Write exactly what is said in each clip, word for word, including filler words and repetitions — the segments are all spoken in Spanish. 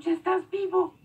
ya estás vivo.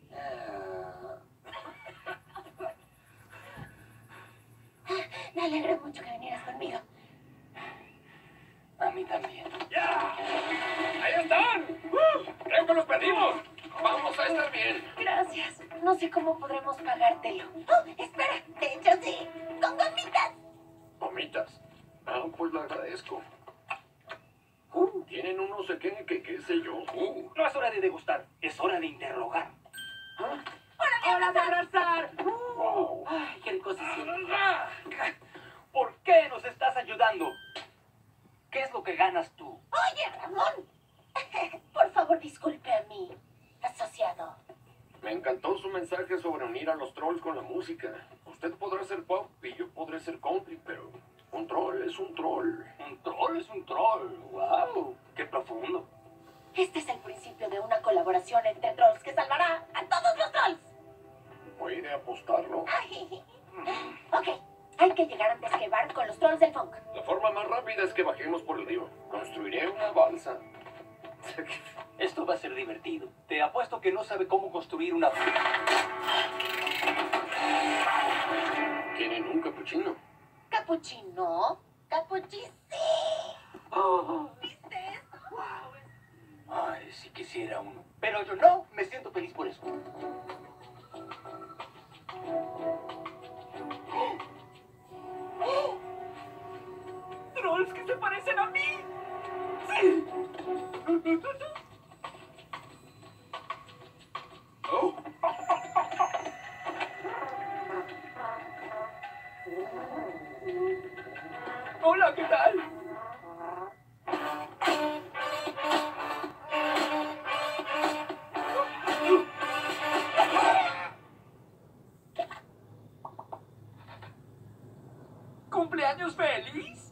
Me alegra mucho que vinieras conmigo. A mí también. ¡Ya! ¡Ahí están! ¡Uh! ¡Creo que los perdimos! Vamos a estar bien. Gracias. No sé cómo podremos pagártelo. Oh, espera. De hecho, sí. Con gomitas. ¿Gomitas? Ah, pues lo agradezco. Uh, tienen un no sé qué, que qué sé yo. Uh, no es hora de degustar, es hora de interrogar. ¿Ah? ¡Hora de abrazar! Wow. ¡Ay, qué rico se siente! ¿Por qué nos estás ayudando? ¿Qué es lo que ganas tú? Oye, Ramón. Por favor, disculpe a mi asociado. Me encantó su mensaje sobre unir a los trolls con la música. Usted podrá ser pop y yo podré ser country, pero un troll es un troll. Un troll es un troll. ¡Wow! ¡Qué profundo! Este es el principio de una colaboración entre trolls que salvará a todos los trolls. Puede apostarlo. Ay. Ok, hay que llegar antes que Bart con los trolls del funk. La forma más rápida es que bajemos por el río. Construiré una balsa. Esto va a ser divertido. Te apuesto que no sabe cómo construir una... ¿Quieren un capuchino? Capuchino. Capuchisi. Oh, ¿Viste eso? Ay, si quisiera uno. Pero yo no, me siento feliz por eso. ¡Trolls que se parecen a mí! ¡Sí! Oh. ¡Hola, qué tal! ¡Cumpleaños feliz!